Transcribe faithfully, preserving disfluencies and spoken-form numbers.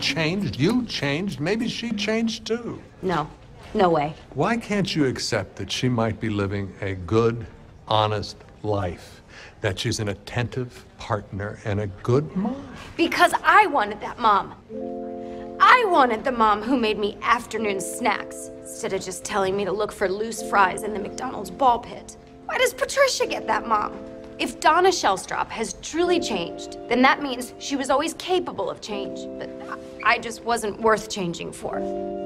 changed, you changed, maybe she changed too. No, no way. Why can't you accept that she might be living a good, honest life? That she's an attentive partner and a good mom? Because I wanted that mom. I wanted the mom who made me afternoon snacks instead of just telling me to look for loose fries in the McDonald's ball pit. Why does Patricia get that mom? If Donna Shellstrop has truly changed, then that means she was always capable of change, but I just wasn't worth changing for.